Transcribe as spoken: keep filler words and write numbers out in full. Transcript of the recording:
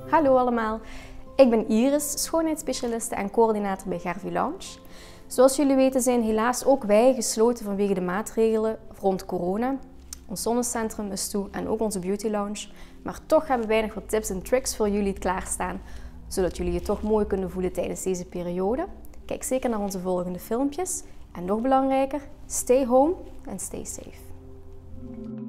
Hallo allemaal, ik ben Iris, schoonheidsspecialiste en coördinator bij Garvey Lounge. Zoals jullie weten zijn helaas ook wij gesloten vanwege de maatregelen rond corona. Ons zonnecentrum is toe en ook onze beauty lounge. Maar toch hebben wij nog wat tips en tricks voor jullie klaarstaan, zodat jullie je toch mooi kunnen voelen tijdens deze periode. Kijk zeker naar onze volgende filmpjes. En nog belangrijker, stay home en stay safe.